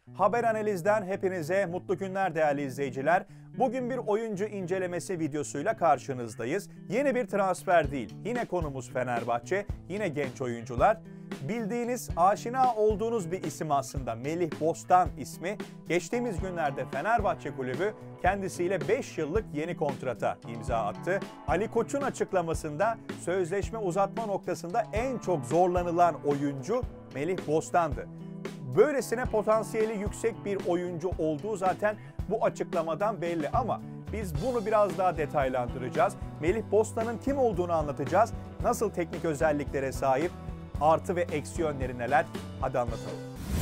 Haber Analiz'den hepinize mutlu günler değerli izleyiciler. Bugün bir oyuncu incelemesi videosuyla karşınızdayız. Yeni bir transfer değil. Yine konumuz Fenerbahçe, yine genç oyuncular. Bildiğiniz, aşina olduğunuz bir isim aslında Melih Bostan ismi. Geçtiğimiz günlerde Fenerbahçe Kulübü kendisiyle 5 yıllık yeni kontrata imza attı. Ali Koç'un açıklamasında sözleşme uzatma noktasında en çok zorlanılan oyuncu Melih Bostan'dı. Böylesine potansiyeli yüksek bir oyuncu olduğu zaten bu açıklamadan belli ama biz bunu biraz daha detaylandıracağız. Melih Bostan'ın kim olduğunu anlatacağız. Nasıl teknik özelliklere sahip, artı ve eksi yönleri neler? Hadi anlatalım.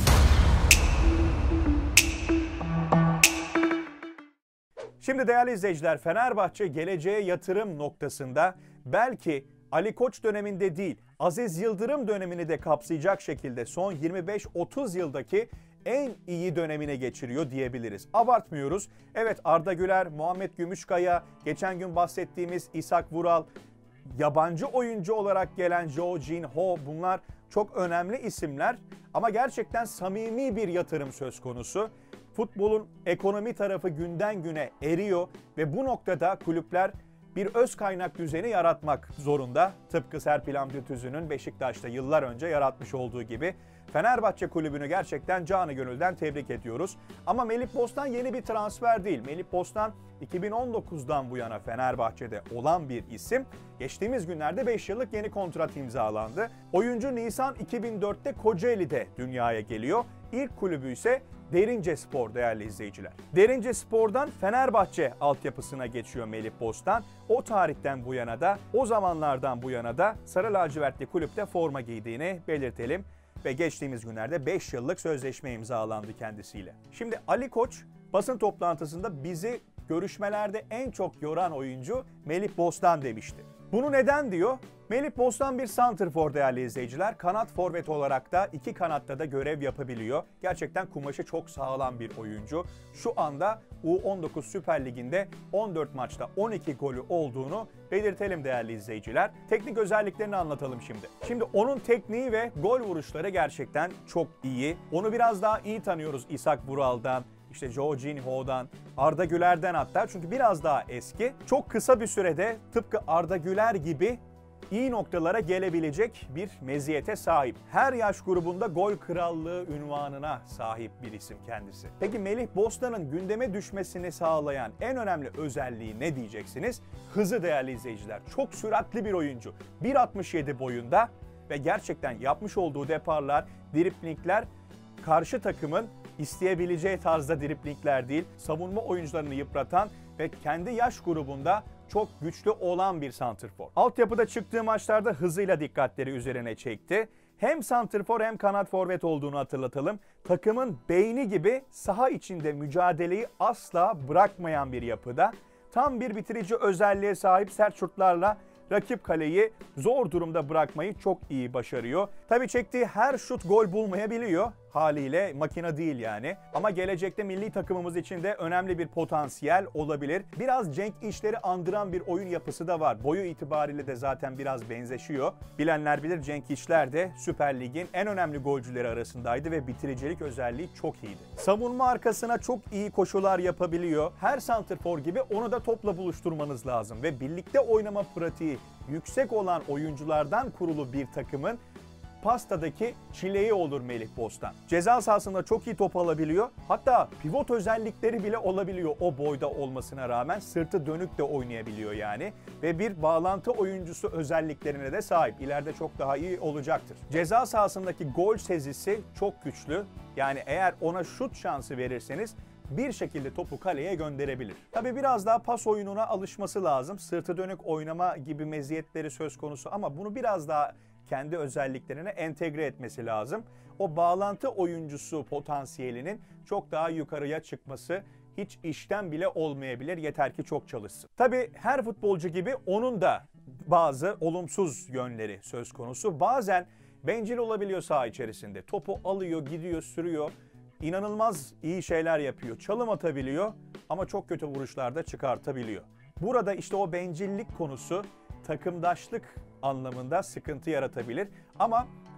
Şimdi değerli izleyiciler, Fenerbahçe geleceğe yatırım noktasında belki Ali Koç döneminde değil, Aziz Yıldırım dönemini de kapsayacak şekilde son 25-30 yıldaki en iyi dönemine geçiriyor diyebiliriz. Abartmıyoruz. Evet, Arda Güler, Muhammed Gümüşkaya, geçen gün bahsettiğimiz İshak Vural, yabancı oyuncu olarak gelen Jo Jin-ho, bunlar çok önemli isimler ama gerçekten samimi bir yatırım söz konusu. Futbolun ekonomi tarafı günden güne eriyor ve bu noktada kulüpler bir öz kaynak düzeni yaratmak zorunda. Tıpkı Serpil Hamdi Tüzün'ün Beşiktaş'ta yıllar önce yaratmış olduğu gibi. Fenerbahçe Kulübü'nü gerçekten canı gönülden tebrik ediyoruz. Ama Melih Bostan yeni bir transfer değil. Melih Bostan 2019'dan bu yana Fenerbahçe'de olan bir isim. Geçtiğimiz günlerde 5 yıllık yeni kontrat imzalandı. Oyuncu Nisan 2004'te Kocaeli'de dünyaya geliyor. İlk kulübü ise Derince-Spor değerli izleyiciler. Derince-Spor'dan Fenerbahçe altyapısına geçiyor Melih Bostan. O tarihten bu yana da, o zamanlardan bu yana da Sarı Lacivertli kulüpte forma giydiğini belirtelim. Ve geçtiğimiz günlerde 5 yıllık sözleşme imzalandı kendisiyle. Şimdi Ali Koç basın toplantısında bizi görüşmelerde en çok yoran oyuncu Melih Bostan demişti. Bunu neden diyor? Melih Bostan bir santrfor değerli izleyiciler. Kanat forvet olarak da iki kanatta da görev yapabiliyor. Gerçekten kumaşı çok sağlam bir oyuncu. Şu anda U19 Süper Ligi'nde 14 maçta 12 golü olduğunu belirtelim değerli izleyiciler. Teknik özelliklerini anlatalım şimdi. Şimdi onun tekniği ve gol vuruşları gerçekten çok iyi. Onu biraz daha iyi tanıyoruz İshak Vural'dan, İşte Jo Jin-ho'dan, Arda Güler'den hatta, çünkü biraz daha eski. Çok kısa bir sürede tıpkı Arda Güler gibi iyi noktalara gelebilecek bir meziyete sahip. Her yaş grubunda gol krallığı unvanına sahip bir isim kendisi. Peki Melih Bostan'ın gündeme düşmesini sağlayan en önemli özelliği ne diyeceksiniz? Hızı değerli izleyiciler. Çok süratli bir oyuncu. 1.67 boyunda ve gerçekten yapmış olduğu deparlar, driplingler karşı takımın isteyebileceği tarzda driplingler değil, savunma oyuncularını yıpratan ve kendi yaş grubunda çok güçlü olan bir santrfor. Altyapıda çıktığı maçlarda hızıyla dikkatleri üzerine çekti. Hem santrfor hem kanat forvet olduğunu hatırlatalım. Takımın beyni gibi saha içinde mücadeleyi asla bırakmayan bir yapıda. Tam bir bitirici özelliğe sahip, sert şutlarla rakip kaleyi zor durumda bırakmayı çok iyi başarıyor. Tabii çektiği her şut gol bulmayabiliyor. Haliyle makine değil yani. Ama gelecekte milli takımımız için de önemli bir potansiyel olabilir. Biraz Cenk İşler'i andıran bir oyun yapısı da var. Boyu itibariyle de zaten biraz benzeşiyor. Bilenler bilir, Cenk İşler de Süper Lig'in en önemli golcüleri arasındaydı ve bitiricilik özelliği çok iyiydi. Savunma arkasına çok iyi koşular yapabiliyor. Her santrfor gibi onu da topla buluşturmanız lazım ve birlikte oynama pratiği yüksek olan oyunculardan kurulu bir takımın pastadaki çileği olur Melih Bostan. Ceza sahasında çok iyi top alabiliyor. Hatta pivot özellikleri bile olabiliyor o boyda olmasına rağmen. Sırtı dönük de oynayabiliyor yani. Ve bir bağlantı oyuncusu özelliklerine de sahip. İleride çok daha iyi olacaktır. Ceza sahasındaki gol sezisi çok güçlü. Yani eğer ona şut şansı verirseniz bir şekilde topu kaleye gönderebilir. Tabii biraz daha pas oyununa alışması lazım. Sırtı dönük oynama gibi meziyetleri söz konusu ama bunu biraz daha kendi özelliklerine entegre etmesi lazım. O bağlantı oyuncusu potansiyelinin çok daha yukarıya çıkması hiç işten bile olmayabilir, yeter ki çok çalışsın. Tabii her futbolcu gibi onun da bazı olumsuz yönleri söz konusu. Bazen bencil olabiliyor saha içerisinde. Topu alıyor, gidiyor, sürüyor. İnanılmaz iyi şeyler yapıyor. Çalım atabiliyor ama çok kötü vuruşlarda çıkartabiliyor. Burada işte o bencillik konusu takımdaşlık anlamında sıkıntı yaratabilir. Ama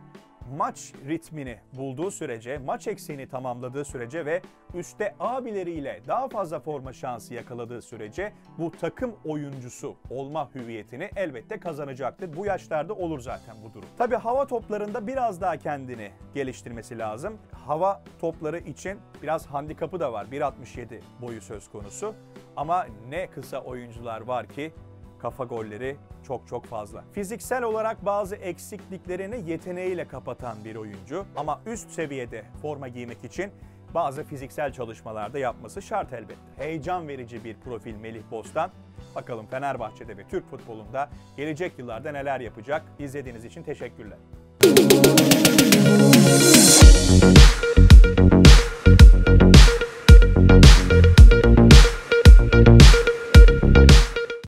maç ritmini bulduğu sürece, maç eksiğini tamamladığı sürece ve üstte abileriyle daha fazla forma şansı yakaladığı sürece bu takım oyuncusu olma hüviyetini elbette kazanacaktır. Bu yaşlarda olur zaten bu durum. Tabii hava toplarında biraz daha kendini geliştirmesi lazım. Hava topları için biraz handikapı da var. 1.67 boyu söz konusu. Ama ne kısa oyuncular var ki kafa golleri çok fazla. Fiziksel olarak bazı eksikliklerini yeteneğiyle kapatan bir oyuncu ama üst seviyede forma giymek için bazı fiziksel çalışmalarda yapması şart elbette. Heyecan verici bir profil Melih Bostan. Bakalım Fenerbahçe'de ve Türk futbolunda gelecek yıllarda neler yapacak? İzlediğiniz için teşekkürler.